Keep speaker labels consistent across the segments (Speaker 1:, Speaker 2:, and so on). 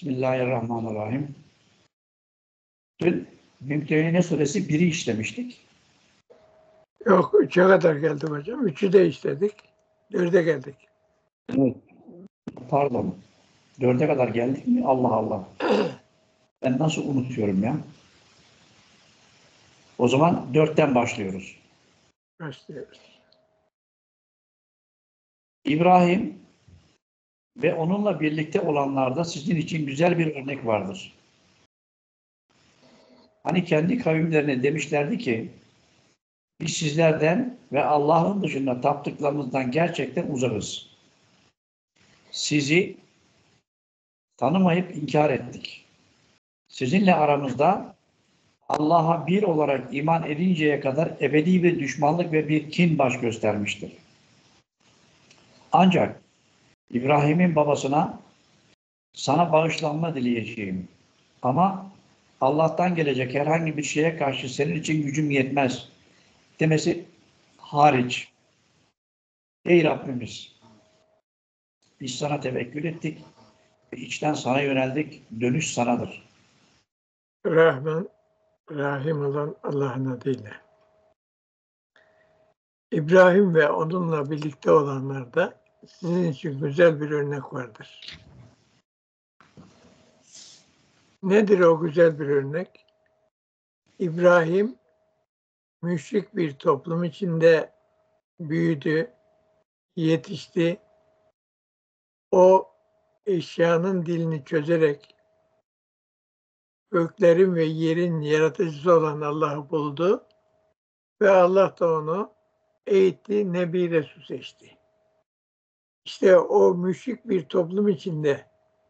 Speaker 1: Bismillahirrahmanirrahim. Dün Mümtehine Suresi 1'i işlemiştik.
Speaker 2: Yok, 3'e kadar geldim hocam. 3'ü de işledik. 4'e geldik.
Speaker 1: Evet. Pardon. 4'e kadar geldik mi? Allah Allah. Ben nasıl unutuyorum ya? O zaman 4'ten başlıyoruz.
Speaker 2: Başlıyoruz.
Speaker 1: İbrahim ve onunla birlikte olanlarda sizin için güzel bir örnek vardır. Hani kendi kavimlerine demişlerdi ki biz sizlerden ve Allah'ın dışında taptıklarınızdan gerçekten uzakız. Sizi tanımayıp inkar ettik. Sizinle aramızda Allah'a bir olarak iman edinceye kadar ebedi bir düşmanlık ve bir kin baş göstermiştir. Ancak İbrahim'in babasına sana bağışlanma dileyeceğim. Ama Allah'tan gelecek herhangi bir şeye karşı senin için gücüm yetmez demesi hariç. Ey Rabbimiz, biz sana tevekkül ettik ve içten sana yöneldik. Dönüş sanadır.
Speaker 2: Rahman, Rahim olan Allah'ın adıyla. İbrahim ve onunla birlikte olanlarda sizin için güzel bir örnek vardır. Nedir o güzel bir örnek? İbrahim, müşrik bir toplum içinde büyüdü, yetişti. O eşyanın dilini çözerek göklerin ve yerin yaratıcısı olan Allah'ı buldu ve Allah da onu eğitti, Nebi Resul seçti. İşte o müşrik bir toplum içinde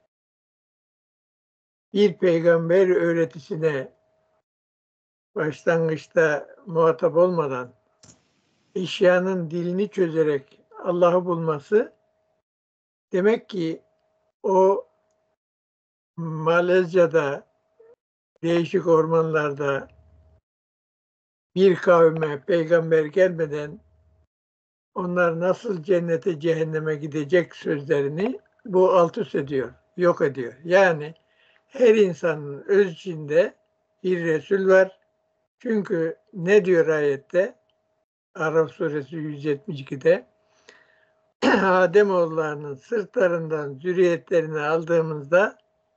Speaker 2: bir peygamber öğretisine başlangıçta muhatap olmadan eşyanın dilini çözerek Allah'ı bulması demek ki o Malezya'da değişik ormanlarda bir kavme peygamber gelmeden onlar nasıl cennete cehenneme gidecek sözlerini bu alt üst ediyor, yok ediyor. Yani her insanın öz içinde bir Resul var. Çünkü ne diyor ayette? Araf suresi 172'de Ademoğullarının sırtlarından zürriyetlerini aldığımızda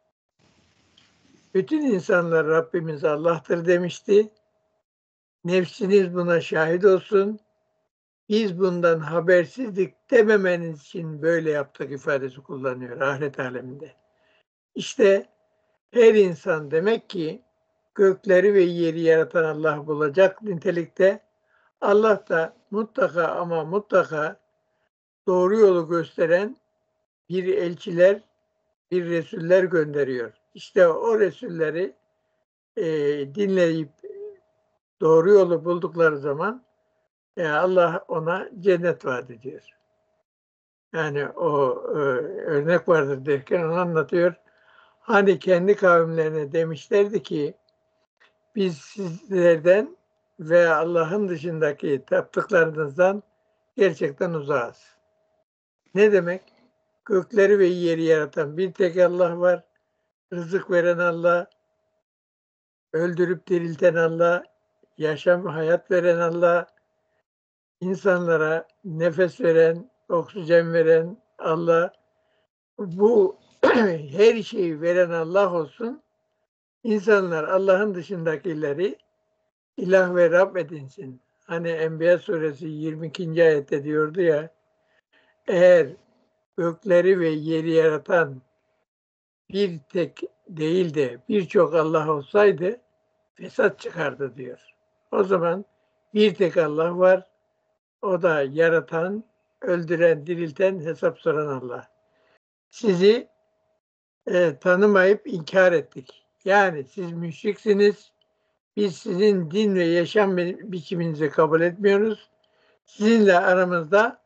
Speaker 2: bütün insanlar Rabbimiz Allah'tır demişti. Nefsiniz buna şahit olsun. Biz bundan habersizlik dememeniz için böyle yaptık ifadesi kullanıyor ahiret aleminde. İşte her insan demek ki gökleri ve yeri yaratan Allah bulacak nitelikte. Allah da mutlaka ama mutlaka doğru yolu gösteren bir elçiler, bir resuller gönderiyor. İşte o resulleri dinleyip doğru yolu buldukları zaman Allah ona cennet vaat ediyor. Yani o örnek vardır derken onu anlatıyor. Hani kendi kavimlerine demişlerdi ki biz sizlerden ve Allah'ın dışındaki taptıklarınızdan gerçekten uzağız. Ne demek? Gökleri ve yeri yaratan bir tek Allah var. Rızık veren Allah, öldürüp dirilten Allah, yaşam, hayat veren Allah, insanlara nefes veren, oksijen veren Allah. Bu her şeyi veren Allah olsun. İnsanlar Allah'ın dışındakileri ilah ve Rab edinsin. Hani Enbiya suresi 22. ayette diyordu ya, eğer gökleri ve yeri yaratan bir tek değil de birçok Allah olsaydı fesat çıkardı diyor. O zaman bir tek Allah var. O da yaratan, öldüren, dirilten, hesap soran Allah. Sizi tanımayıp inkar ettik. Yani siz müşriksiniz. Biz sizin din ve yaşam biçiminizi kabul etmiyoruz. Sizinle aramızda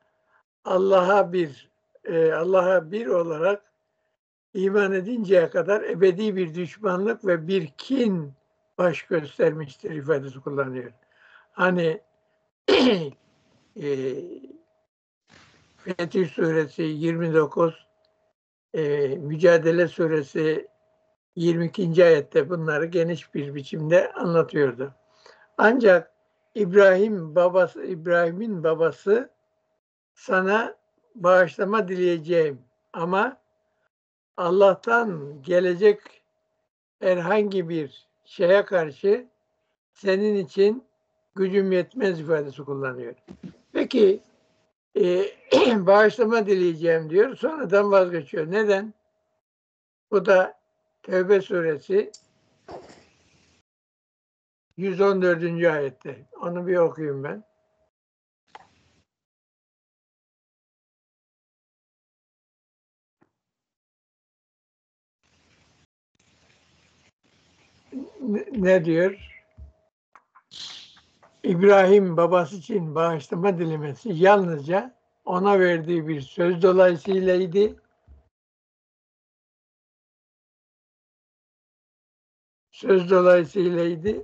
Speaker 2: Allah'a bir olarak iman edinceye kadar ebedi bir düşmanlık ve bir kin baş göstermiştir ifadesi kullanıyor. Hani Fetih suresi 29, Mücadele suresi 22. ayette bunları geniş bir biçimde anlatıyordu. Ancak İbrahim'in babası sana bağışlama dileyeceğim ama Allah'tan gelecek herhangi bir şeye karşı senin için gücüm yetmez ifadesi kullanıyor. Peki bağışlama dileyeceğim diyor. Sonradan vazgeçiyor. Neden? Bu da Tevbe suresi 114. ayette. Onu bir okuyayım ben. Ne diyor? İbrahim babası için bağışlama dilemesi yalnızca ona verdiği bir söz dolayısıylaydı. Söz dolayısıylaydı.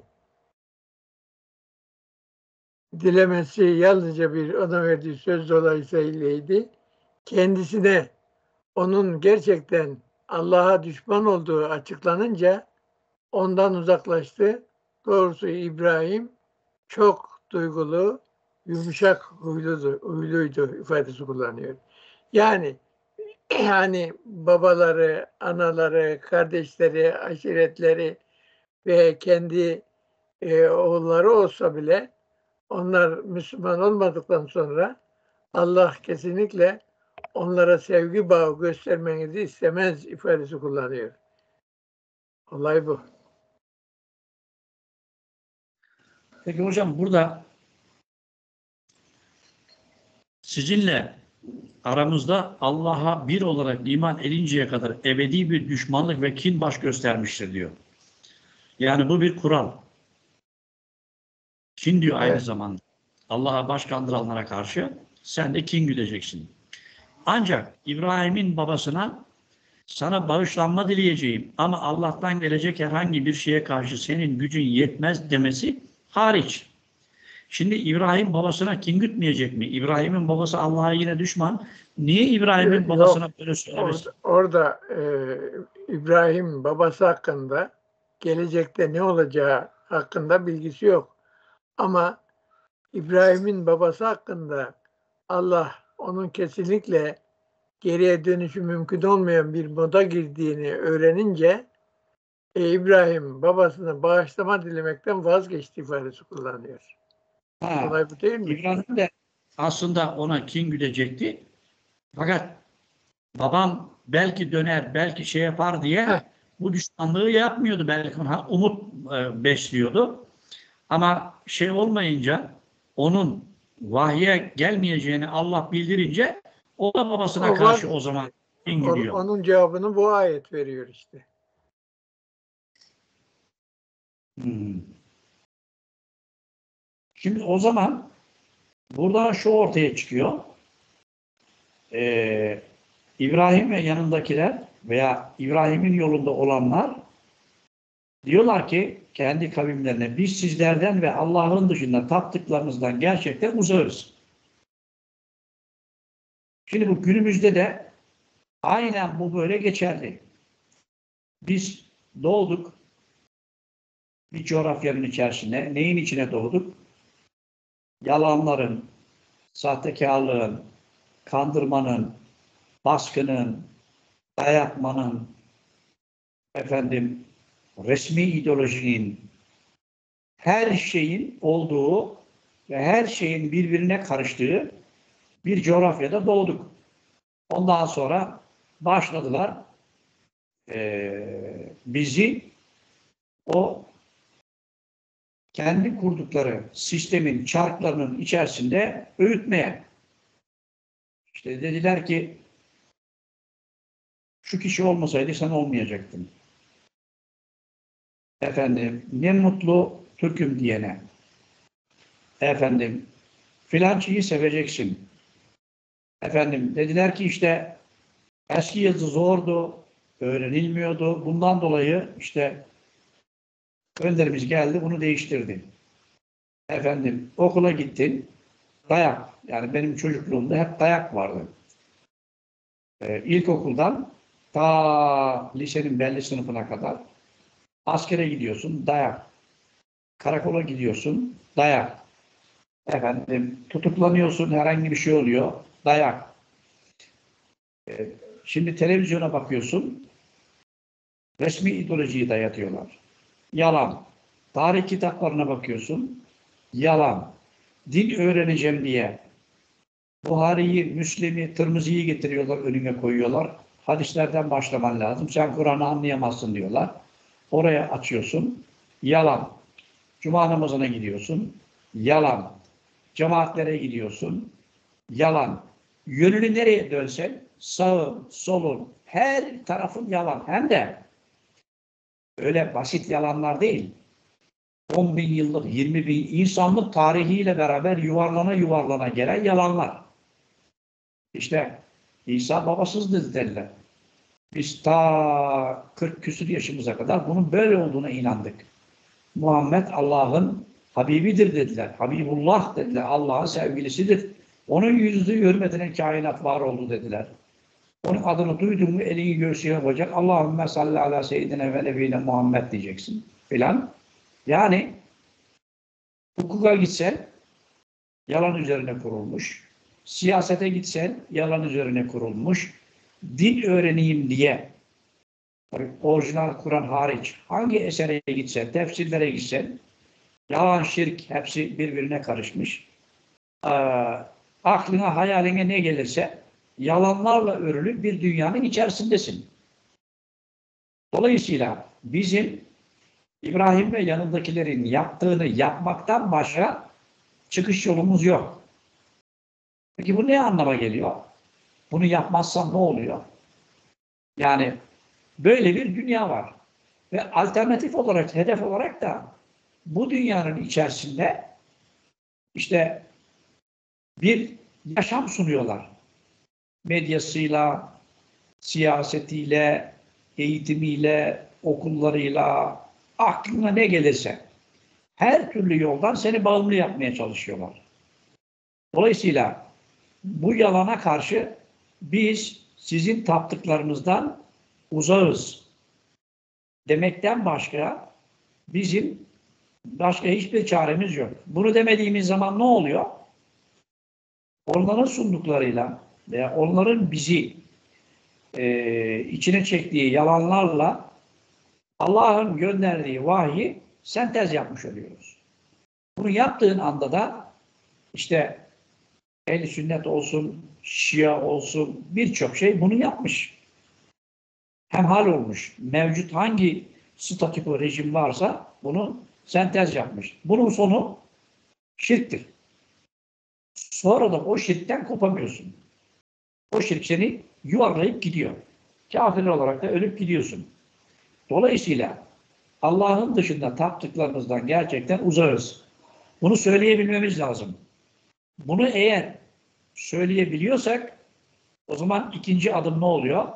Speaker 2: Dilemesi yalnızca ona verdiği söz dolayısıylaydı. Kendisine onun gerçekten Allah'a düşman olduğu açıklanınca ondan uzaklaştı. Doğrusu İbrahim çok duygulu, yumuşak huyluydu ifadesi kullanıyor. Yani babaları, anaları, kardeşleri, aşiretleri ve kendi oğulları olsa bile onlar Müslüman olmadıktan sonra Allah kesinlikle onlara sevgi bağı göstermenizi istemez ifadesi kullanıyor. Olay bu.
Speaker 1: Peki hocam burada sizinle aramızda Allah'a bir olarak iman edinceye kadar ebedi bir düşmanlık ve kin baş göstermiştir diyor. Yani bu bir kural. Kin diyor aynı zamanda. Allah'a baş kandıranlara karşı sen de kin güdeceksin. Ancak İbrahim'in babasına sana bağışlanma dileyeceğim ama Allah'tan gelecek herhangi bir şeye karşı senin gücün yetmez demesi hariç. Şimdi İbrahim babasına kin gütmeyecek mi? İbrahim'in babası Allah'a yine düşman. Niye İbrahim'in babasına böyle söylemesi?
Speaker 2: Orada İbrahim babası hakkında gelecekte ne olacağı hakkında bilgisi yok. Ama İbrahim'in babası hakkında Allah onun kesinlikle geriye dönüşü mümkün olmayan bir moda girdiğini öğrenince İbrahim babasına bağışlama dilemekten vazgeçti ifadesi kullanıyor. Olay bu değil mi?
Speaker 1: İbrahim de aslında ona kin güdecekti. Fakat babam belki döner, belki şey yapar diye bu düşmanlığı yapmıyordu. Belki ona umut besliyordu. Ama şey olmayınca onun vahye gelmeyeceğini Allah bildirince o da babasına karşı o zaman kin güdüyor.
Speaker 2: Onun cevabını bu ayet veriyor işte.
Speaker 1: Şimdi o zaman burada şu ortaya çıkıyor. İbrahim ve yanındakiler veya İbrahim'in yolunda olanlar diyorlar ki kendi kavimlerine biz sizlerden ve Allah'ın dışında taptıklarınızdan gerçekten uzağız. Şimdi bu günümüzde de aynen bu böyle geçerli. Biz doğduk bir coğrafyanın içerisine. Neyin içine doğduk? Yalanların, sahtekarlığın, kandırmanın, baskının, dayatmanın, resmi ideolojinin, her şeyin olduğu ve her şeyin birbirine karıştığı bir coğrafyada doğduk. Ondan sonra başladılar bizi o kendi kurdukları sistemin çarklarının içerisinde öğütmeye. İşte dediler ki şu kişi olmasaydı sen olmayacaktın. Ne mutlu Türk'üm diyene. Filancıyı seveceksin. Dediler ki işte eski yazı zordu, öğrenilmiyordu. Bundan dolayı işte önderimiz geldi, bunu değiştirdi. Okula gittin, dayak. Yani benim çocukluğumda hep dayak vardı. İlkokuldan Ta lisenin belli sınıfına kadar. Askere gidiyorsun, dayak. Karakola gidiyorsun, dayak. Efendim, tutuklanıyorsun, herhangi bir şey oluyor, dayak. Şimdi televizyona bakıyorsun, resmi ideolojiyi dayatıyorlar. Yalan. Tarih kitaplarına bakıyorsun, yalan. Din öğreneceğim diye Buhari'yi, Müslim'i, Tirmizi'yi getiriyorlar, önüne koyuyorlar. Hadislerden başlaman lazım. Sen Kur'an'ı anlayamazsın diyorlar. Oraya açıyorsun. Yalan. Cuma namazına gidiyorsun. Yalan. Cemaatlere gidiyorsun. Yalan. Yönünü nereye dönsen sağın, solun, her tarafın yalan. Hem de öyle basit yalanlar değil. 10 bin yıllık, 20 bin insanlık tarihiyle beraber yuvarlana yuvarlana gelen yalanlar. İşte İsa babasızdı derler. Biz ta 40 küsur yaşımıza kadar bunun böyle olduğuna inandık. Muhammed Allah'ın Habibidir dediler. Habibullah dediler. Allah'ın sevgilisidir. Onun yüzü hürmetine kainat var oldu dediler. Onun adını duydun mu elini göğsüne yapacak. Allahümme salli ala seyyidine ve nebine Muhammed diyeceksin filan. Yani hukuka gitsen yalan üzerine kurulmuş. Siyasete gitsen yalan üzerine kurulmuş. Din öğreneyim diye orijinal Kur'an hariç hangi esere gitsen, tefsirlere gitsen yalan, şirk hepsi birbirine karışmış. Aklına, hayaline ne gelirse yalanlarla örülü bir dünyanın içerisindesin. Dolayısıyla bizim İbrahim ve yanındakilerin yaptığını yapmaktan başka çıkış yolumuz yok. Peki bu ne anlama geliyor? Bunu yapmazsan ne oluyor? Yani böyle bir dünya var. Ve alternatif olarak, hedef olarak da bu dünyanın içerisinde işte bir yaşam sunuyorlar. Medyasıyla, siyasetiyle, eğitimiyle, okullarıyla, aklına ne gelirse her türlü yoldan seni bağımlı yapmaya çalışıyorlar. Dolayısıyla bu yalana karşı biz sizin taptıklarınızdan uzağız demekten başka bizim başka hiçbir çaremiz yok. Bunu demediğimiz zaman ne oluyor? Onların sunduklarıyla veya onların bizi içine çektiği yalanlarla Allah'ın gönderdiği vahyi sentez yapmış oluyoruz. Bunu yaptığın anda da işte Ehl-i Sünnet olsun, Şia olsun birçok şey bunu yapmış. Hemhal olmuş. Mevcut hangi statiko rejim varsa bunu sentez yapmış. Bunun sonu şirktir. Sonra da o şirkten kopamıyorsun. O şirk seni yuvarlayıp gidiyor. Kafir olarak da ölüp gidiyorsun. Dolayısıyla Allah'ın dışında taptıklarımızdan gerçekten uzağız. Bunu söyleyebilmemiz lazım. Bunu eğer söyleyebiliyorsak o zaman ikinci adım ne oluyor?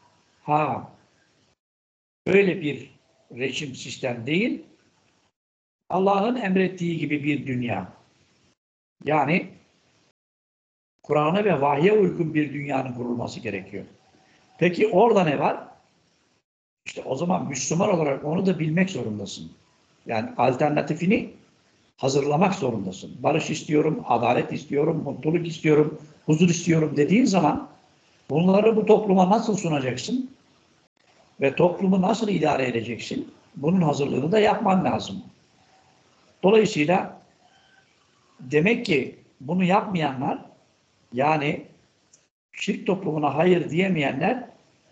Speaker 1: Böyle bir rejim sistem değil, Allah'ın emrettiği gibi bir dünya. Yani Kur'an'a ve vahye uygun bir dünyanın kurulması gerekiyor. Peki orada ne var? İşte o zaman Müslüman olarak onu da bilmek zorundasın. Yani alternatifini hazırlamak zorundasın. Barış istiyorum, adalet istiyorum, mutluluk istiyorum, huzur istiyorum dediğin zaman bunları bu topluma nasıl sunacaksın? Ve toplumu nasıl idare edeceksin? Bunun hazırlığını da yapman lazım. Dolayısıyla demek ki bunu yapmayanlar, yani şirk toplumuna hayır diyemeyenler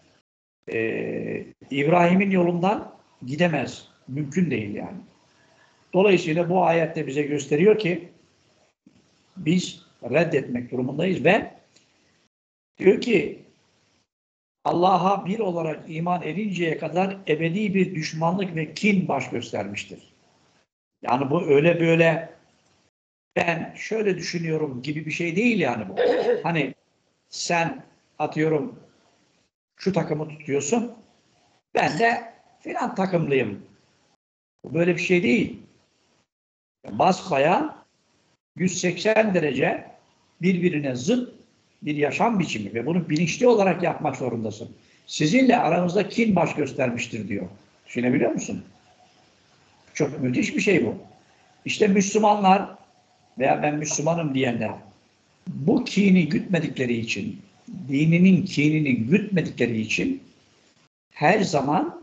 Speaker 1: İbrahim'in yolundan gidemez. Mümkün değil yani. Dolayısıyla bu ayette bize gösteriyor ki biz reddetmek durumundayız ve diyor ki Allah'a bir olarak iman edinceye kadar ebedi bir düşmanlık ve kin baş göstermiştir. Yani bu öyle böyle ben şöyle düşünüyorum gibi bir şey değil yani bu. Hani sen atıyorum şu takımı tutuyorsun, ben de filan takımlıyım. Bu böyle bir şey değil. Basbayağı 180 derece birbirine zıt bir yaşam biçimi ve bunu bilinçli olarak yapmak zorundasın. sizinle aranızda kin baş göstermiştir diyor. Düşünebiliyor musun? Çok müthiş bir şey bu. İşte Müslümanlar veya ben Müslümanım diyenler bu kini gütmedikleri için, dininin kinini gütmedikleri için her zaman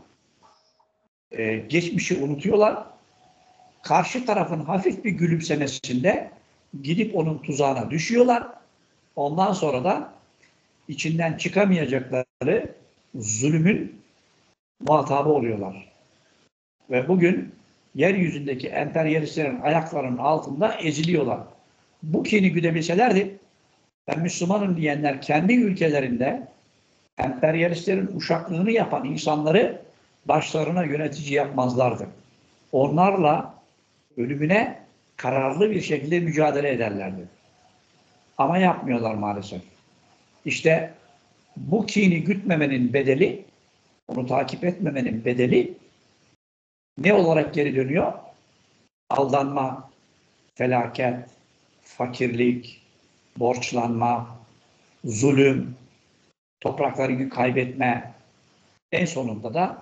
Speaker 1: geçmişi unutuyorlar. Karşı tarafın hafif bir gülümsemesinde gidip onun tuzağına düşüyorlar. Ondan sonra da içinden çıkamayacakları zulmün muhatabı oluyorlar. Ve bugün yeryüzündeki emperyalistlerin ayaklarının altında eziliyorlar. Bu kini güdebilselerdi, ben Müslümanım diyenler kendi ülkelerinde emperyalistlerin uşaklığını yapan insanları başlarına yönetici yapmazlardı. Onlarla ölümüne kararlı bir şekilde mücadele ederlerdi. Ama yapmıyorlar maalesef. İşte bu kini gütmemenin bedeli, onu takip etmemenin bedeli ne olarak geri dönüyor? Aldanma, felaket, fakirlik, borçlanma, zulüm, topraklarını kaybetme, en sonunda da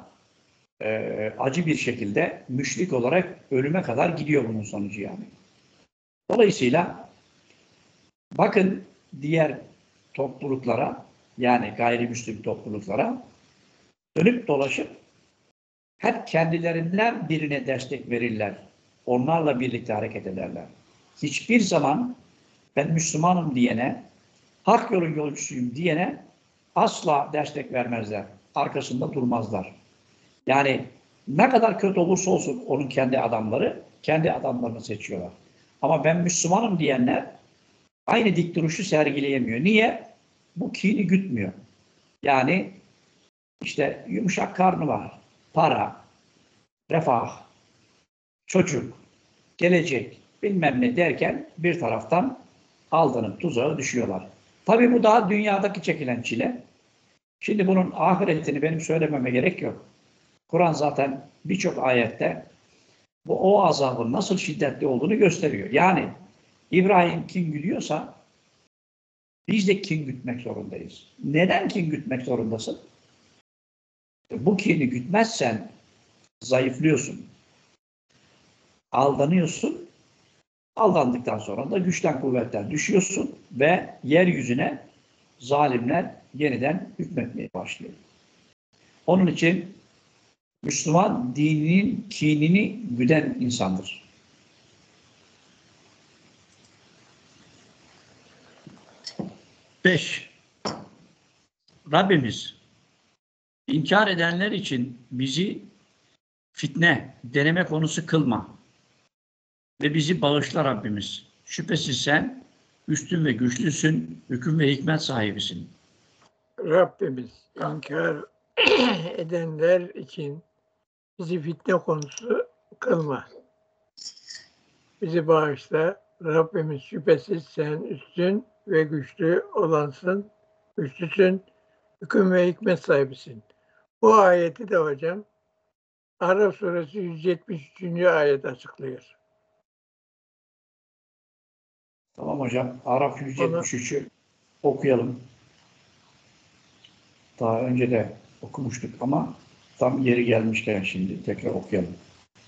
Speaker 1: acı bir şekilde müşrik olarak ölüme kadar gidiyor bunun sonucu yani. Dolayısıyla bakın diğer topluluklara, yani gayrimüslim topluluklara dönüp dolaşıp hep kendilerinden birine destek verirler. Onlarla birlikte hareket ederler. Hiçbir zaman ben Müslümanım diyene, hak yolun yolcusuyum diyene asla destek vermezler. Arkasında durmazlar. Yani ne kadar kötü olursa olsun onun kendi adamları, kendi adamlarını seçiyorlar. Ama ben Müslümanım diyenler aynı dik duruşu sergileyemiyor. Niye? Bu kini gütmüyor. Yani işte yumuşak karnı var, para, refah, çocuk, gelecek, bilmem ne derken bir taraftan aldanıp tuzağa düşüyorlar. Tabii bu daha dünyadaki çekilen çile. Şimdi bunun ahiretini benim söylememe gerek yok. Kur'an zaten birçok ayette o azabın nasıl şiddetli olduğunu gösteriyor. Yani İbrahim kin güdüyorsa biz de kin gütmek zorundayız. Neden kin gütmek zorundasın? Bu kini gütmezsen zayıflıyorsun. Aldanıyorsun. Aldandıktan sonra da güçten kuvvetten düşüyorsun ve yeryüzüne zalimler yeniden hükmetmeye başlıyor. Onun için Müslüman dininin kinini güden insandır. 5. Rabbimiz inkar edenler için bizi fitne, deneme konusu kılma ve bizi bağışla Rabbimiz. Şüphesiz sen üstün ve güçlüsün, hüküm ve hikmet sahibisin.
Speaker 2: Rabbimiz inkar edenler için bizi fitne konusu kılma. Bizi bağışla. Rabbimiz şüphesiz sen üstün ve güçlü olansın, güçlüsün, hüküm ve hikmet sahibisin. Bu ayeti de hocam Araf suresi 173. ayet açıklıyor.
Speaker 1: Tamam hocam. Araf 173'ü okuyalım. Daha önce de okumuştuk ama tam yeri gelmişken şimdi tekrar okuyalım.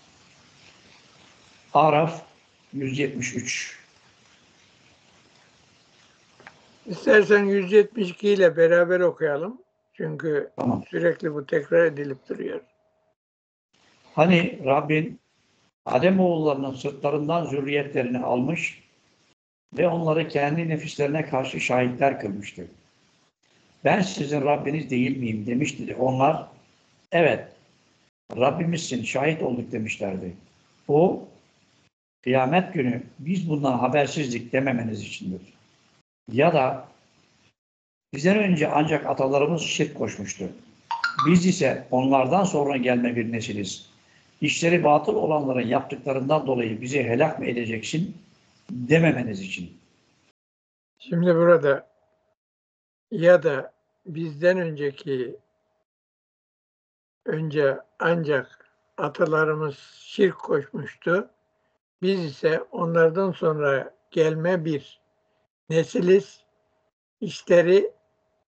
Speaker 1: Araf 173.
Speaker 2: İstersen 172 ile beraber okuyalım. Çünkü
Speaker 1: Tamam.
Speaker 2: sürekli bu tekrar edilip duruyor.
Speaker 1: Hani Rabbin Ademoğullarının sırtlarından zürriyetlerini almış ve onları kendi nefislerine karşı şahitler kılmıştı. Ben sizin Rabbiniz değil miyim demişti. Onlar evet Rabbimizsin şahit olduk demişlerdi. Bu kıyamet günü biz bundan habersizlik dememeniz içindir. Ya da bizden önce ancak atalarımız şirk koşmuştu. Biz ise onlardan sonra gelme bir nesiliz. İşleri batıl olanların yaptıklarından dolayı bizi helak mı edeceksin dememeniz için.
Speaker 2: Şimdi burada ya da bizden önce ancak atalarımız şirk koşmuştu. Biz ise onlardan sonra gelme bir nesiliz. İşleri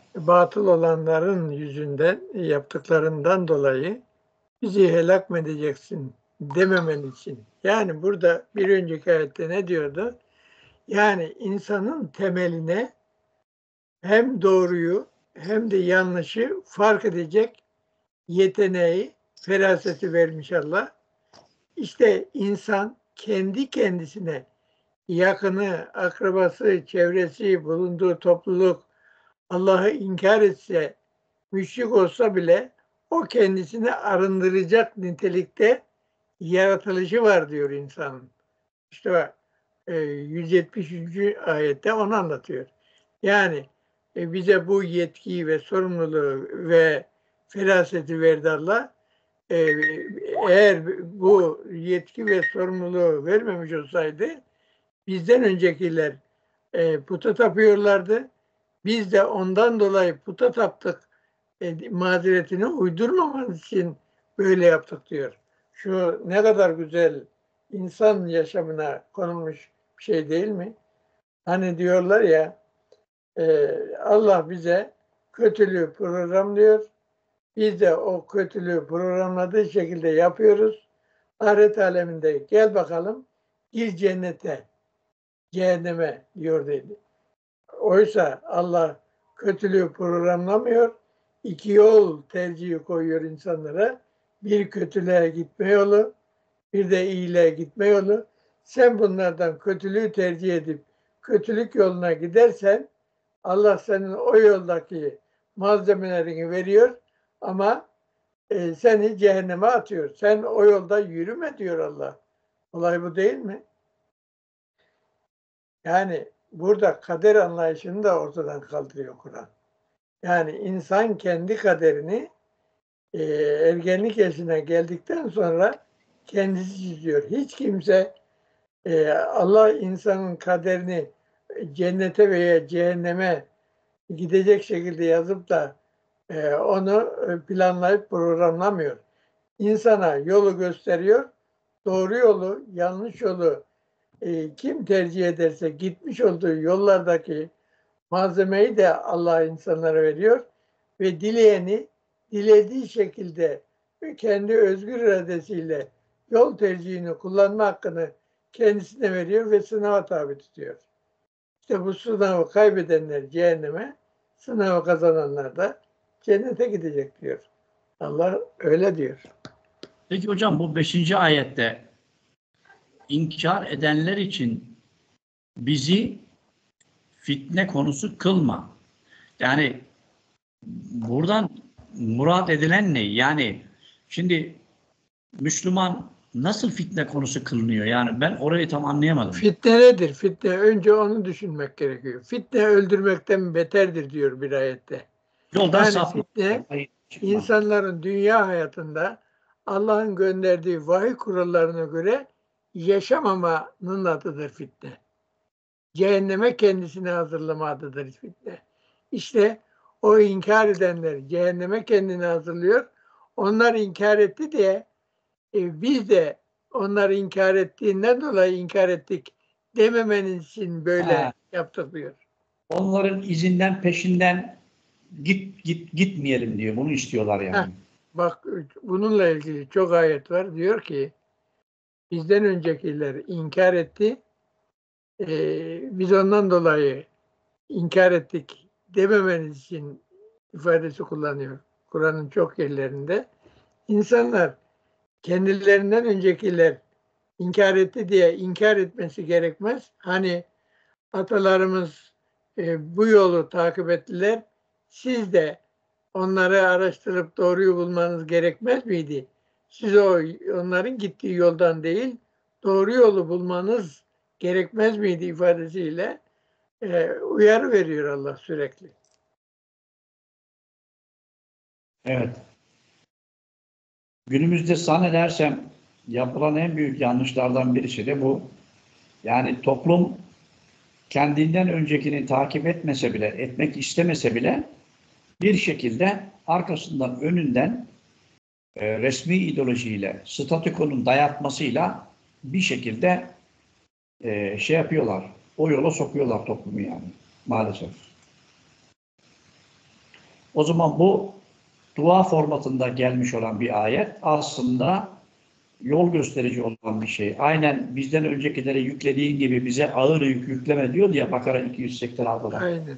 Speaker 2: batıl olanların yüzünden, yaptıklarından dolayı bizi helak mı edeceksin dememen için. Yani burada bir önceki ayette ne diyordu? Yani insanın temeline hem doğruyu hem de yanlışı fark edecek yeteneği, feraseti vermiş Allah. İşte insan kendi kendisine yakını, akrabası, çevresi, bulunduğu topluluk Allah'ı inkar etse, müşrik olsa bile o kendisini arındıracak nitelikte yaratılışı var diyor insanın. İşte 173. ayette onu anlatıyor. Yani bize bu yetkiyi ve sorumluluğu ve feraseti verdi Allah. Eğer bu yetki ve sorumluluğu vermemiş olsaydı bizden öncekiler puta tapıyorlardı. Biz de ondan dolayı puta taptık mazeretini uydurmamamız için böyle yaptık diyor. Şu ne kadar güzel insan yaşamına konulmuş bir şey değil mi? Hani diyorlar ya Allah bize kötülüğü programlıyor. Biz de o kötülüğü programladığı şekilde yapıyoruz. Ahiret aleminde gel bakalım gir cennete, cehenneme diyor dedi. Oysa Allah kötülüğü programlamıyor. İki yol tercihi koyuyor insanlara. Bir kötülüğe gitme yolu, bir de iyiliğe gitme yolu. Sen bunlardan kötülüğü tercih edip kötülük yoluna gidersen Allah senin o yoldaki malzemelerini veriyor ama seni cehenneme atıyor. Sen o yolda yürüme diyor Allah. Olay bu değil mi? Yani burada kader anlayışını da ortadan kaldırıyor Kur'an. Yani insan kendi kaderini ergenlik yaşına geldikten sonra kendisi çiziyor. Hiç kimse Allah insanın kaderini cennete veya cehenneme gidecek şekilde yazıp da onu planlayıp programlamıyor. İnsana yolu gösteriyor. Doğru yolu, yanlış yolu kim tercih ederse gitmiş olduğu yollardaki malzemeyi de Allah insanlara veriyor ve dileyeni dilediği şekilde kendi özgür iradesiyle yol tercihini kullanma hakkını kendisine veriyor ve sınava tabi tutuyor. İşte bu sınavı kaybedenler cehenneme, sınavı kazananlar da cennete gidecek diyor. Allah öyle diyor.
Speaker 1: Peki hocam bu 5. ayette inkar edenler için bizi fitne konusu kılma. Yani buradan murat edilen ne? Yani şimdi Müslüman nasıl fitne konusu kılınıyor? Yani ben orayı tam anlayamadım.
Speaker 2: Fitne nedir? Fitne önce onu düşünmek gerekiyor. Fitne öldürmekten beterdir diyor bir ayette.
Speaker 1: Yoldan
Speaker 2: Yani
Speaker 1: sapma.
Speaker 2: fitne insanların dünya hayatında Allah'ın gönderdiği vahiy kurallarına göre yaşamamanın adıdır fitne. Cehenneme kendisini hazırlama adıdır fitne. İşte o inkar edenler cehenneme kendini hazırlıyor. Onlar inkar etti diye biz de onları inkar ettiğinden dolayı inkar ettik dememeniz için böyle yaptık diyor.
Speaker 1: Onların izinden peşinden gitmeyelim diyor. Bunu istiyorlar yani.
Speaker 2: Bak bununla ilgili çok ayet var. Diyor ki bizden öncekiler inkar etti. Biz ondan dolayı inkar ettik dememeniz için ifadesi kullanıyor. Kur'an'ın çok yerlerinde. İnsanlar kendilerinden öncekiler inkar etti diye inkar etmesi gerekmez. Hani atalarımız bu yolu takip ettiler. Siz de onları araştırıp doğruyu bulmanız gerekmez miydi? Siz onların gittiği yoldan değil, doğru yolu bulmanız gerekmez miydi ifadesiyle uyarı veriyor Allah sürekli.
Speaker 1: Evet. Günümüzde zannedersem yapılan en büyük yanlışlardan birisi de bu. Yani toplum kendinden öncekini takip etmese bile, etmek istemese bile bir şekilde arkasından, önünden resmi ideolojiyle, statükonun dayatmasıyla bir şekilde şey yapıyorlar. O yola sokuyorlar toplumu yani maalesef. O zaman bu dua formatında gelmiş olan bir ayet aslında yol gösterici olan bir şey. Aynen bizden öncekilere yüklediğin gibi bize ağır yük yükleme diyor ya Bakara 286'da.
Speaker 2: Aynen.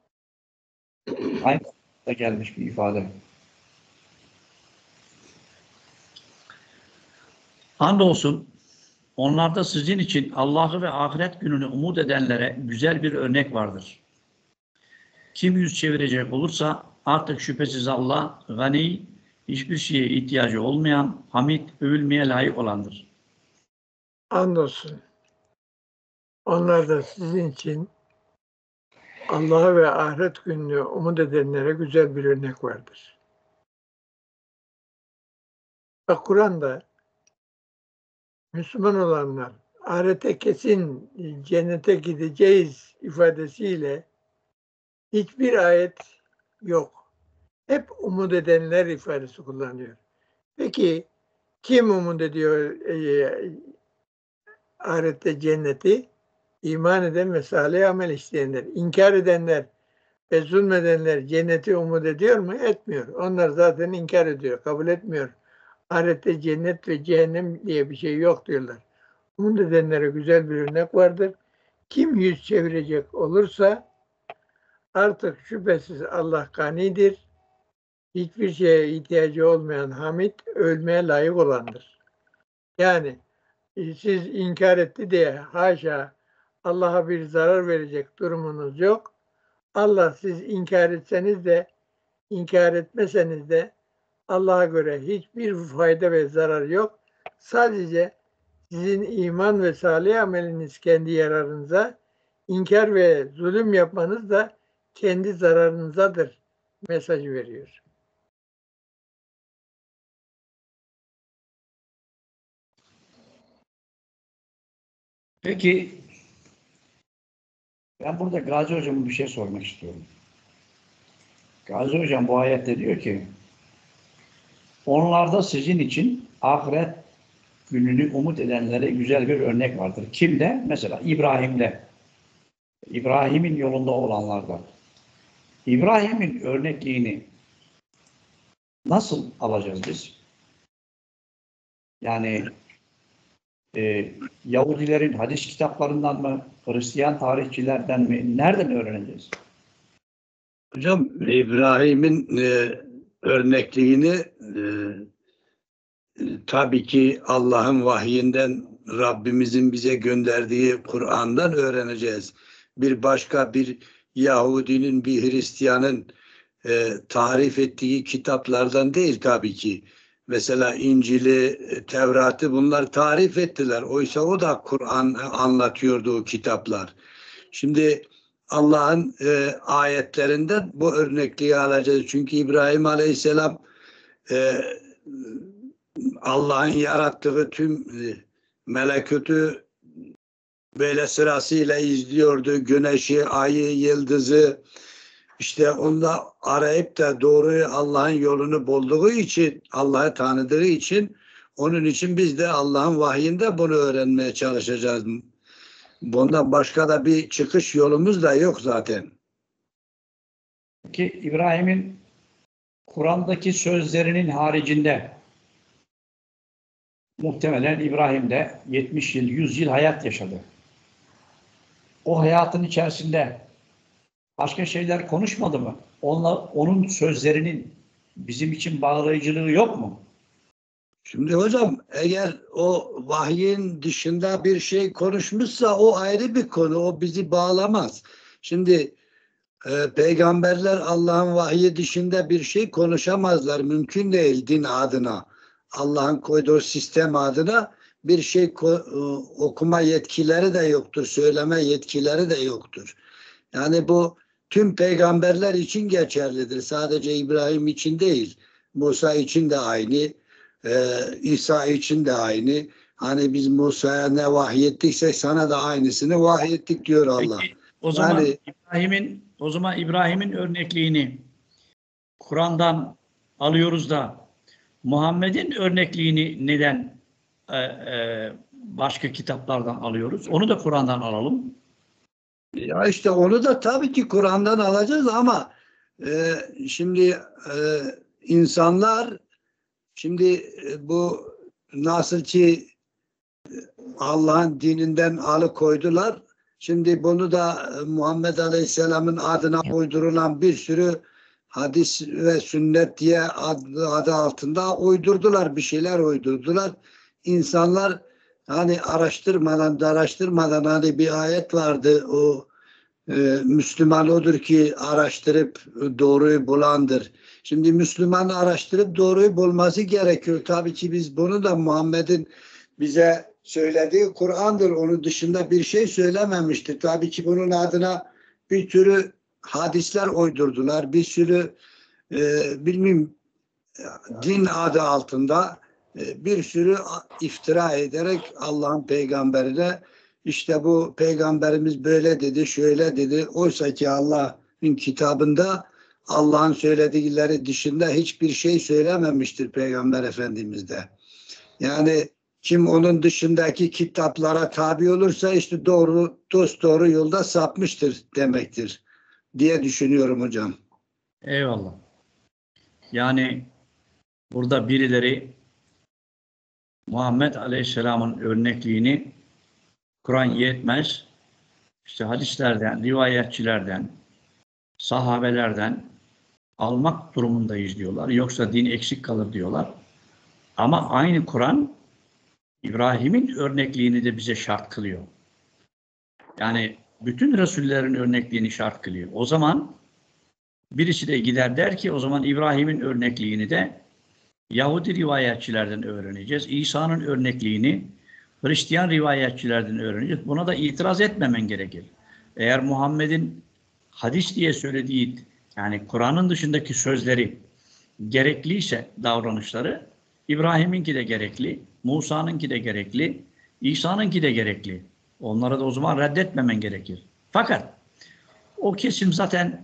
Speaker 1: Aynı da gelmiş bir ifade. Andolsun onlarda sizin için Allah'ı ve ahiret gününü umut edenlere güzel bir örnek vardır. Kim yüz çevirecek olursa artık şüphesiz Allah gani, hiçbir şeye ihtiyacı olmayan, hamid, övülmeye layık olandır.
Speaker 2: Andolsun. Onlar da sizin için Allah'a ve ahiret gününü umut edenlere güzel bir örnek vardır. Bak Kur'an'da Müslüman olanlar ahirete kesin cennete gideceğiz ifadesiyle hiçbir ayet yok. Hep umut edenler ifadesi kullanıyor. Peki kim umut ediyor ahirette cenneti? İman eden ve salih amel işleyenler. İnkar edenler ve zulmedenler cenneti umut ediyor mu? Etmiyor. Onlar zaten inkar ediyor, kabul etmiyor. Ahirette cennet ve cehennem diye bir şey yok diyorlar. Umut edenlere güzel bir örnek vardır. Kim yüz çevirecek olursa artık şüphesiz Allah ganidir. Hiçbir şeye ihtiyacı olmayan Hamid, ölmeye layık olandır. Yani siz inkar etti diye haşa Allah'a bir zarar verecek durumunuz yok. Allah siz inkar etseniz de inkar etmeseniz de Allah'a göre hiçbir fayda ve zarar yok. Sadece sizin iman ve salih ameliniz kendi yararınıza, inkar ve zulüm yapmanız da kendi zararınızadır mesajı veriyor.
Speaker 1: Peki ben burada Gazi Hocam'a bir şey sormak istiyorum. Gazi Hocam bu ayette diyor ki onlarda sizin için ahiret gününü umut edenlere güzel bir örnek vardır. Kimde? Mesela İbrahim'de. İbrahim'in yolunda olanlarda. İbrahim'in örnekliğini nasıl alacağız biz? Yani Yahudilerin hadis kitaplarından mı, Hristiyan tarihçilerden mi, nereden öğreneceğiz?
Speaker 3: Hocam İbrahim'in örnekliğini tabii ki Allah'ın vahyinden Rabbimizin bize gönderdiği Kur'an'dan öğreneceğiz. Bir başka bir Yahudinin, bir Hristiyanın tarif ettiği kitaplardan değil tabii ki. Mesela İncil'i, Tevrat'ı bunlar tarif ettiler. Oysa o da Kur'an anlatıyordu o kitaplar. Şimdi Allah'ın ayetlerinden bu örnekliği alacağız. Çünkü İbrahim Aleyhisselam Allah'ın yarattığı tüm melekutü böyle sırasıyla izliyordu. Güneşi, ayı, yıldızı. İşte onda arayıp da doğruyu Allah'ın yolunu bulduğu için, Allah'ı tanıdığı için, onun için biz de Allah'ın vahyinde bunu öğrenmeye çalışacağız. Bundan başka da bir çıkış yolumuz da yok zaten.
Speaker 1: Ki İbrahim'in Kur'an'daki sözlerinin haricinde muhtemelen İbrahim de 70 yıl, 100 yıl hayat yaşadı. O hayatın içerisinde başka şeyler konuşmadı mı? Onun sözlerinin bizim için bağlayıcılığı yok mu?
Speaker 3: Şimdi hocam eğer o vahyin dışında bir şey konuşmuşsa o ayrı bir konu. O bizi bağlamaz. Şimdi peygamberler Allah'ın vahyi dışında bir şey konuşamazlar. Mümkün değil din adına. Allah'ın koyduğu sistem adına bir şey okuma yetkileri de yoktur. Söyleme yetkileri de yoktur. Yani bu tüm peygamberler için geçerlidir. Sadece İbrahim için değil. Musa için de aynı. İsa için de aynı. Hani biz Musa'ya ne vahyettikse sana da aynısını vahyettik diyor Allah.
Speaker 1: Peki, o zaman İbrahim'in örnekliğini Kur'an'dan alıyoruz da Muhammed'in örnekliğini neden başka kitaplardan alıyoruz? Onu da Kur'an'dan alalım.
Speaker 3: Ya işte onu da tabii ki Kur'an'dan alacağız ama Şimdi insanlar şimdi bu nasıl ki Allah'ın dininden alıkoydular. Şimdi bunu da Muhammed Aleyhisselam'ın adına uydurulan bir sürü hadis ve sünnet diye adı altında uydurdular. Bir şeyler uydurdular. İnsanlar hani araştırmadan hani bir ayet vardı, o Müslüman odur ki araştırıp doğruyu bulandır. Şimdi Müslüman araştırıp doğruyu bulması gerekiyor. Tabii ki biz bunu da Muhammed'in bize söylediği Kur'an'dır. Onun dışında bir şey söylememiştir. Tabii ki bunun adına bir sürü hadisler uydurdular. Bir sürü bilmem din adı altında bir sürü iftira ederek Allah'ın peygamberine işte bu peygamberimiz böyle dedi, şöyle dedi. Oysa ki Allah'ın kitabında Allah'ın söyledikleri dışında hiçbir şey söylememiştir Peygamber Efendimiz de. Yani kim onun dışındaki kitaplara tabi olursa işte dosdoğru yolda sapmıştır demektir diye düşünüyorum hocam.
Speaker 1: Eyvallah. Yani burada birileri Muhammed Aleyhisselam'ın örnekliğini Kur'an yetmez, İşte hadislerden, rivayetçilerden, sahabelerden almak durumundayız diyorlar. Yoksa din eksik kalır diyorlar. Ama aynı Kur'an İbrahim'in örnekliğini de bize şart kılıyor. Yani bütün Resullerin örnekliğini şart kılıyor. O zaman birisi de gider der ki o zaman İbrahim'in örnekliğini de Yahudi rivayetçilerden öğreneceğiz. İsa'nın örnekliğini Hristiyan rivayetçilerden öğreneceğiz. Buna da itiraz etmemen gerekir. Eğer Muhammed'in hadis diye söylediği, yani Kur'an'ın dışındaki sözleri gerekliyse davranışları, İbrahim'inki de gerekli, Musa'nınki de gerekli, İsa'nınki de gerekli. Onları da o zaman reddetmemen gerekir. Fakat o kesim zaten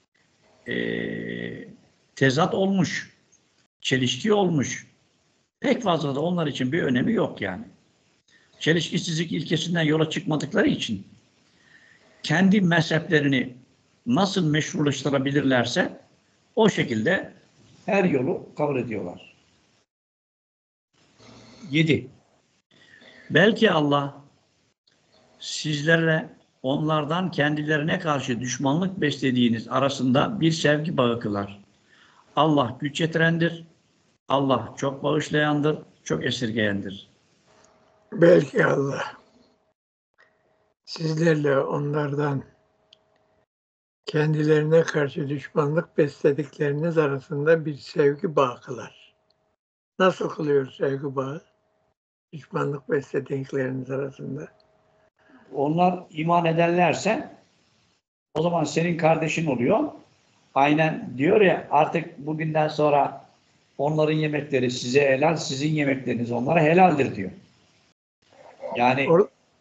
Speaker 1: tezat olmuş, çelişki olmuş. Pek fazla da onlar için bir önemi yok yani. Çelişkisizlik ilkesinden yola çıkmadıkları için kendi mezheplerini nasıl meşrulaştırabilirlerse o şekilde her yolu kabul ediyorlar. 7. Belki Allah sizlerle onlardan kendilerine karşı düşmanlık beslediğiniz arasında bir sevgi bağı kılar. Allah güç yetirendir. Allah çok bağışlayandır, çok esirgeyendir.
Speaker 2: Belki Allah sizlerle onlardan kendilerine karşı düşmanlık besledikleriniz arasında bir sevgi bağı kılar. Nasıl kılıyor sevgi bağı? Düşmanlık besledikleriniz arasında.
Speaker 1: Onlar iman ederlerse o zaman senin kardeşin oluyor. Aynen diyor ya, artık bugünden sonra onların yemekleri size helal, sizin yemekleriniz onlara helaldir diyor. Yani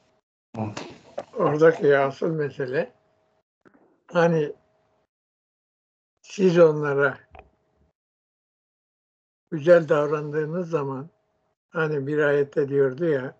Speaker 2: Oradaki asıl mesele hani siz onlara güzel davrandığınız zaman hani bir ayette diyordu ya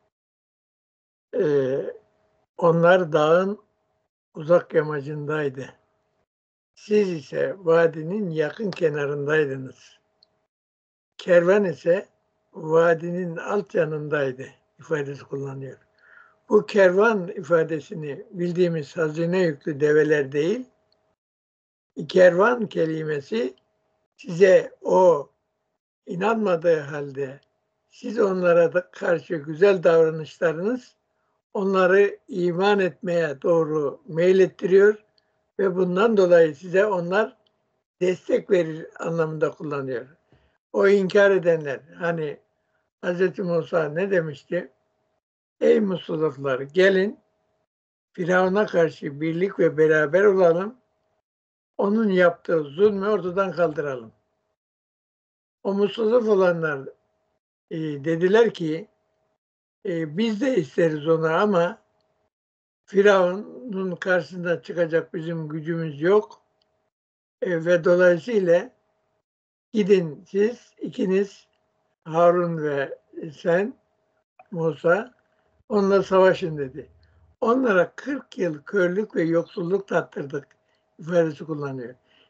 Speaker 2: onlar dağın uzak yamacındaydı. Siz ise vadinin yakın kenarındaydınız. Kervan ise vadinin alt yanındaydı ifadesi kullanıyor. Bu kervan ifadesini bildiğimiz hazine yüklü develer değil, kervan kelimesi size o inanmadığı halde siz onlara da karşı güzel davranışlarınız onları iman etmeye doğru meylettiriyor ve bundan dolayı size onlar destek verir anlamında kullanıyor. O inkar edenler hani Hz. Musa ne demişti? Ey Musuluflar gelin Firavun'a karşı birlik ve beraber olalım. Onun yaptığı zulmü ortadan kaldıralım. O musuluf olanlar dediler ki biz de isteriz onu ama Firavun'un karşısında çıkacak bizim gücümüz yok. Ve dolayısıyla gidin siz ikiniz Harun ve sen Musa onunla savaşın dedi. Onlara 40 yıl körlük ve yoksulluk tattırdık ifadesi kullanıyor.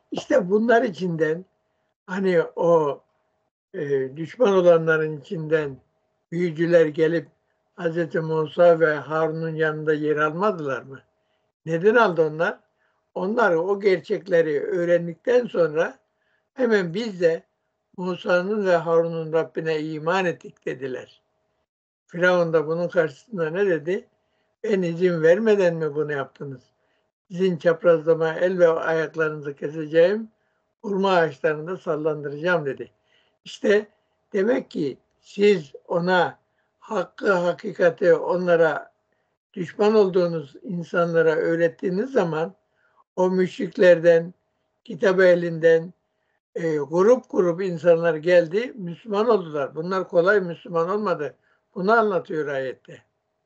Speaker 2: İşte bunlar içinden hani o düşman olanların içinden büyücüler gelip Hz. Musa ve Harun'un yanında yer almadılar mı? Neden aldı onlar? Onlar o gerçekleri öğrendikten sonra hemen biz de Musa'nın ve Harun'un Rabbine iman ettik dediler. Firavun da bunun karşısında ne dedi? Ben izin vermeden mi bunu yaptınız? Sizin çaprazlama el ve ayaklarınızı keseceğim, hurma ağaçlarını da sallandıracağım dedi. İşte demek ki siz ona hakkı, hakikati onlara düşman olduğunuz insanlara öğrettiğiniz zaman o müşriklerden, kitap elinden grup grup insanlar geldi, Müslüman oldular. Bunlar kolay Müslüman olmadı. Bunu anlatıyor ayette.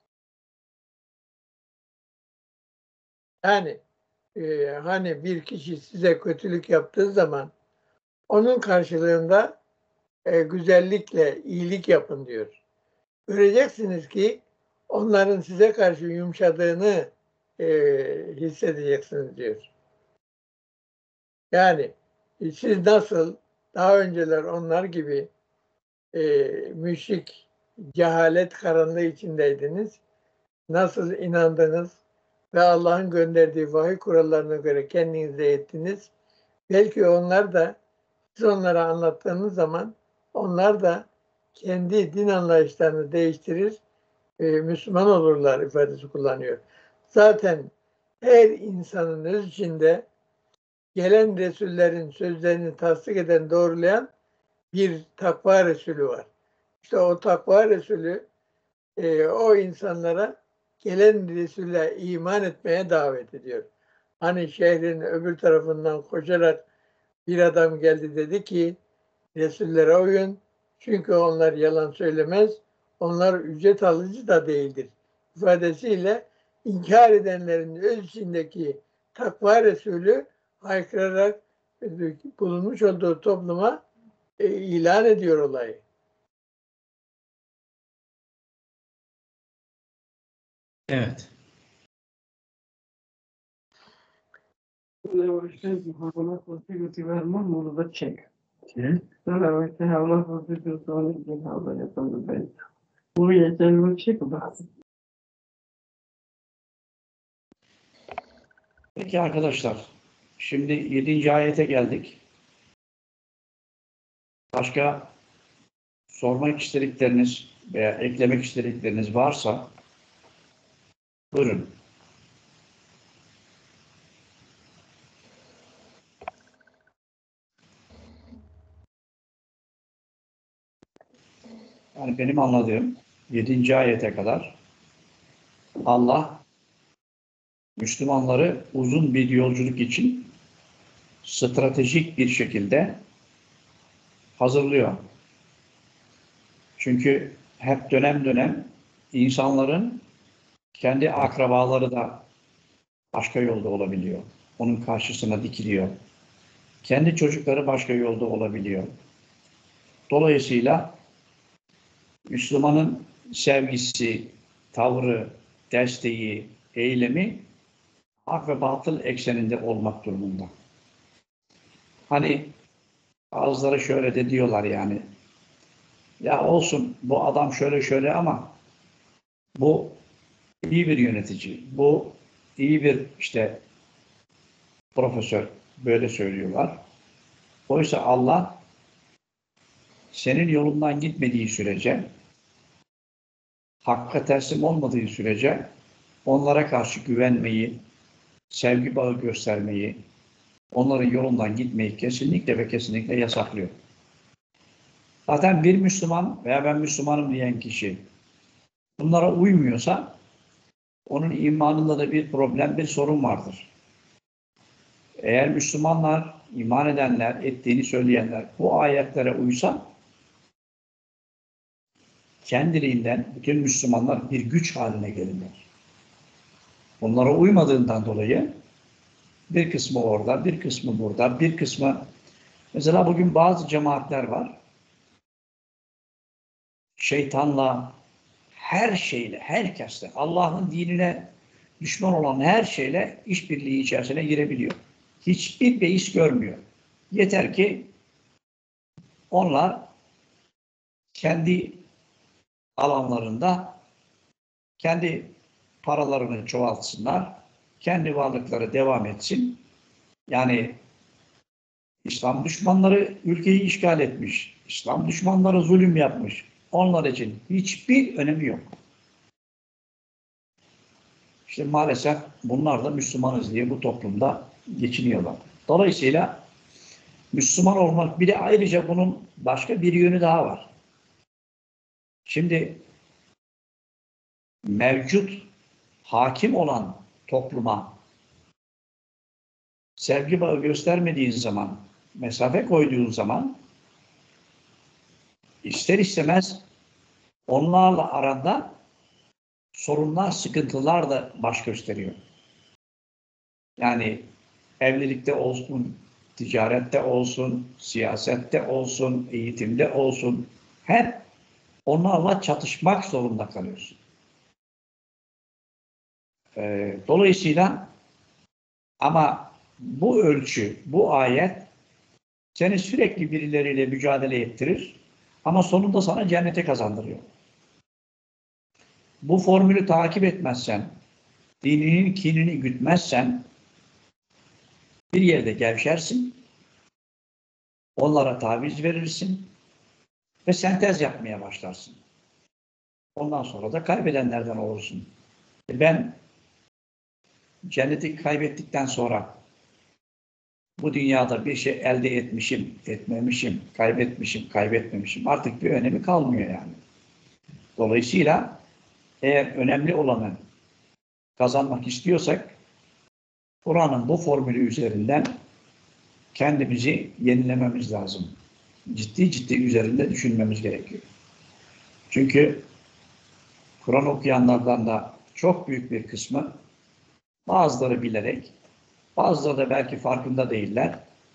Speaker 2: Yani hani bir kişi size kötülük yaptığı zaman onun karşılığında güzellikle iyilik yapın diyor. Göreceksiniz ki onların size karşı yumuşadığını hissedeceksiniz diyor. Yani siz nasıl daha önceler onlar gibi müşrik, cehalet karanlığı içindeydiniz, nasıl inandınız ve Allah'ın gönderdiği vahiy kurallarına göre kendinize ettiniz. Belki onlar da siz onlara anlattığınız zaman onlar da kendi din anlayışlarını değiştirir, Müslüman olurlar ifadesi kullanıyor. Zaten her insanın öz içinde gelen Resullerin sözlerini tasdik eden, doğrulayan bir takva Resulü var. İşte o takva Resulü o insanlara gelen Resul'e iman etmeye davet ediyor. Hani şehrin öbür tarafından koşarak bir adam geldi dedi ki Resullere uyun çünkü onlar yalan söylemez, onlar ücret alıcı da değildir ifadesiyle inkar edenlerin öz içindeki takva Resulü haykırarak bulunmuş olduğu topluma ilan ediyor olayı.
Speaker 1: Evet.
Speaker 4: Bunu da çek. Bu yeterli çek bak.
Speaker 1: Peki arkadaşlar, şimdi 7. ayete geldik. Başka sormak istedikleriniz veya eklemek istedikleriniz varsa buyurun. Yani benim anladığım 7. ayete kadar Allah Müslümanları uzun bir yolculuk için stratejik bir şekilde hazırlıyor. Çünkü hep dönem dönem insanların kendi akrabaları da başka yolda olabiliyor. Onun karşısına dikiliyor. Kendi çocukları başka yolda olabiliyor. Dolayısıyla Müslümanın sevgisi, tavrı, desteği, eylemi hak ve batıl ekseninde olmak durumunda. Hani bazıları şöyle de diyorlar yani, ya olsun bu adam şöyle şöyle ama bu iyi bir yönetici, bu iyi bir işte profesör, böyle söylüyorlar. Oysa Allah senin yolundan gitmediği sürece, hakka teslim olmadığı sürece onlara karşı güvenmeyi, sevgi bağı göstermeyi, onların yolundan gitmeyi kesinlikle ve kesinlikle yasaklıyor. Zaten bir Müslüman veya ben Müslümanım diyen kişi bunlara uymuyorsa onun imanında da bir problem, bir sorun vardır. Eğer Müslümanlar, iman edenler, ettiğini söyleyenler bu ayetlere uysa kendiliğinden bütün Müslümanlar bir güç haline gelirler. Onlara uymadığından dolayı bir kısmı orada, bir kısmı burada, bir kısmı... Mesela bugün bazı cemaatler var. Şeytanla, her şeyle, herkesle, Allah'ın dinine düşman olan her şeyle işbirliği içerisine girebiliyor. hiçbir beis görmüyor. Yeter ki onlar kendi alanlarında kendi paralarını çoğaltsınlar, kendi varlıkları devam etsin. Yani İslam düşmanları ülkeyi işgal etmiş, İslam düşmanları zulüm yapmış. Onlar için hiçbir önemi yok. İşte maalesef bunlar da Müslümanız diye bu toplumda geçiniyorlar. Dolayısıyla Müslüman olmak, bir de ayrıca bunun başka bir yönü daha var. Şimdi mevcut hakim olan topluma sevgi bağı göstermediğin zaman, mesafe koyduğun zaman ister istemez onlarla aranda sorunlar, sıkıntılar da baş gösteriyor. Yani evlilikte olsun, ticarette olsun, siyasette olsun, eğitimde olsun, hep onlarla çatışmak zorunda kalıyorsun. Dolayısıyla ama bu ölçü, bu ayet seni sürekli birileriyle mücadele ettirir ama sonunda sana cennete kazandırıyor. Bu formülü takip etmezsen, dininin kinini gütmezsen bir yerde gevşersin, onlara taviz verirsin ve sentez yapmaya başlarsın. Ondan sonra da kaybedenlerden olursun. Ben cenneti kaybettikten sonra bu dünyada bir şey elde etmişim, etmemişim, kaybetmişim, kaybetmemişim. Artık bir önemi kalmıyor yani. Dolayısıyla eğer önemli olanı kazanmak istiyorsak Kur'an'ın bu formülü üzerinden kendimizi yenilememiz lazım. Ciddi ciddi üzerinde düşünmemiz gerekiyor. Çünkü Kur'an okuyanlardan da çok büyük bir kısmı, bazıları bilerek, bazıları da belki farkında değiller,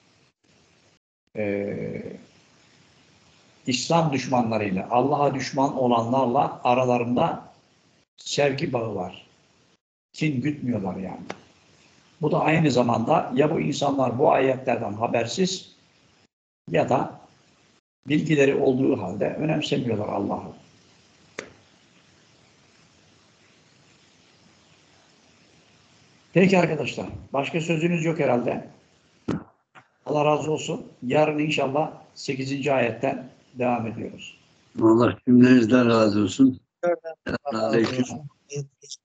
Speaker 1: İslam düşmanlarıyla, Allah'a düşman olanlarla aralarında sevgi bağı var. Kin gütmüyorlar yani. Bu da aynı zamanda ya bu insanlar bu ayetlerden habersiz ya da bilgileri olduğu halde önemsemiyorlar Allah'ı. Peki arkadaşlar, başka sözünüz yok herhalde. Allah razı olsun. Yarın inşallah 8. ayetten devam ediyoruz.
Speaker 3: Allah cümlenizden razı olsun.
Speaker 2: Allah razı
Speaker 3: Aleyküm.
Speaker 2: olsun.